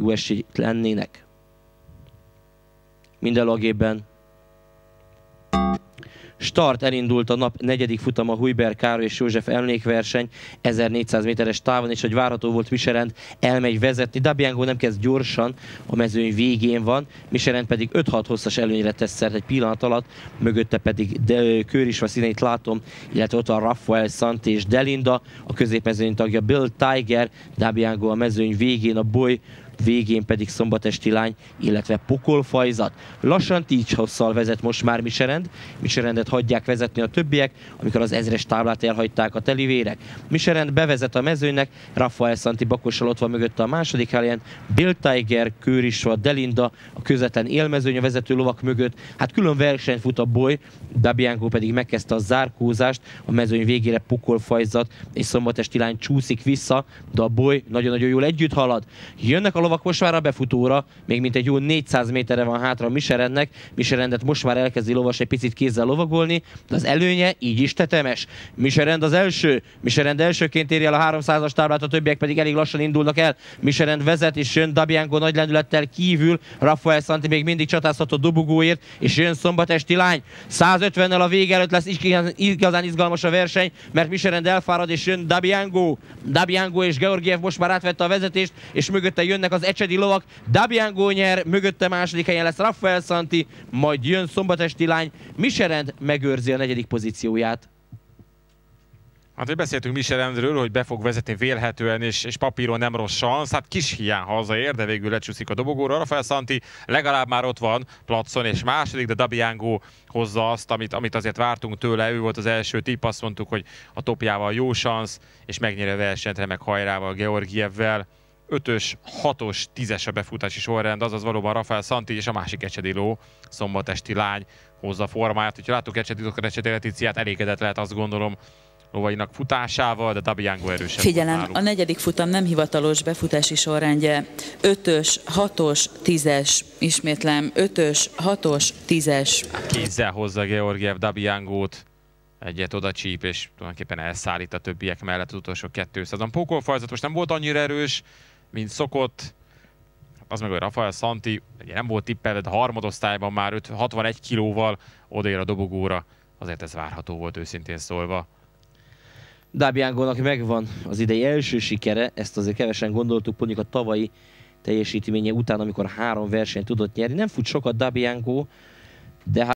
jó esély lennének. Minden lagében start, elindult a nap negyedik futama, Hujber Károly és József emlékverseny, 1400 méteres távon, és hogy várható volt, Michelin elmegy vezetni. Dabiango nem kezd gyorsan, a mezőny végén van, Michelin pedig 5-6 hosszas előnyre tesz szert egy pillanat alatt, mögötte pedig Kőrisva színeit látom, illetve ott van Rafael Santi és Delinda, a középmezőny tagja Bill Tiger, Dabiango a mezőny végén, a boly végén pedig Szombatesti Lány, illetve Pokolfajzat. Lassan így hosszal vezet most már Michelin. Michelindet hagyják vezetni a többiek, amikor az 1000-es táblát elhagyták a telivérek. Michelin bevezet a mezőnynek, Rafael Santi Bakossal ott van mögötte a második helyen, Bill Tiger, Kőrisva, Delinda, a közvetlen élmezőny a vezető lovak mögött. Hát külön versenyt fut a boly, Dabiango pedig megkezdte a zárkózást, a mezőny végére Pokolfajzat és Szombatesti Lány csúszik vissza, de a boly nagyon-nagyon jól együtt halad. Jönnek a lovak most már a befutóra, még mint egy jó 400 méterre van hátra Michelinnek. Michelindet most már elkezdi lovas egy picit kézzel lovagolni, de az előnye így is tetemes. Michelin az első, Michelin elsőként éri el a 300-as táblát, a többiek pedig elég lassan indulnak el. Michelin vezet, és jön Dabiango nagy lendülettel kívül, Rafael Santi még mindig csatázhat a dobogóért, és jön Szombatesti Lány. 150-nel a vége előtt lesz igazán izgalmas a verseny, mert Michelin elfárad, és jön Dabiango. Dabiango és Georgiev most már átvette a vezetést, és mögötte jönnek az ecsedi lovak. Dabiango nyer, mögötte második helyen lesz Rafael Santi, majd jön Szombatesti Lány. Michelin megőrzi a negyedik pozícióját. Hát, hogy beszéltünk Michelinről, hogy be fog vezetni vélhetően, és papíron nem rossz szansz. Hát kis hiány hazaér, de végül lecsúszik a dobogóra. Rafael Santi legalább már ott van placon és második, de Dabiango hozza azt, amit azért vártunk tőle. Ő volt az első tipp, azt mondtuk, hogy a topjával jó szansz, és megnyeri a versenyt remek hajrával Georgievvel. 5-ös, 6-os, 10-es a befutási sorrend, azaz valóban Rafael Santi és a másik ecsedi ló, Szombatesti Lány hozza a formáját. Hogyha láttuk Ecsedi Leticiát, elégedett lehet, azt gondolom, lovainak futásával, de Dabiango erősebb. Figyelem, náluk. A negyedik futam nem hivatalos befutási sorrendje. 5-ös, 6-os, 10-es, ismétlem, 5-ös, 6-os, 10-es. Kézzel hozza Georgiev Dabiangót, egyet oda csíp, és tulajdonképpen elszállít a többiek mellett az utolsó 200-on. Pokolfajzat most nem volt annyira erős, mint szokott. Az meg, hogy Rafael Santi ugye nem volt tippelve, de harmadosztályban már 61 kilóval odaér a dobogóra. Azért ez várható volt, őszintén szólva. Dabiangónak megvan az idei első sikere, ezt azért kevesen gondoltuk, mondjuk a tavalyi teljesítménye után, amikor 3 versenyt tudott nyerni. Nem fut sokat Dabiango, de